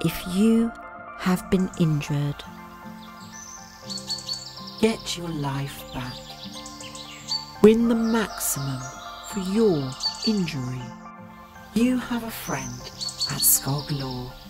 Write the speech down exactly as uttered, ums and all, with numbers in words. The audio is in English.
if you have been injured. Get your life back. Win the maximum for your injury. You have a friend at Skog Law.